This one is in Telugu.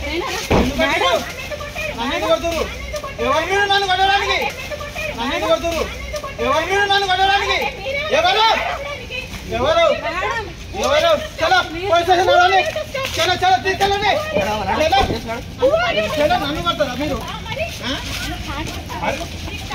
నన్ను కొడుతురు ఎవరు మీరు నన్ను కొట్టడానికి నన్ను కొడుతురు ఎవరు మీరు నన్ను కొట్టడానికి ఎవరు ఎవరు ఎవరు చలో పోలీస్ స్టేషన్ రావాలి చలో చలో తీసుకెళ్ళండి చలో నన్ను కొడతారా మీరు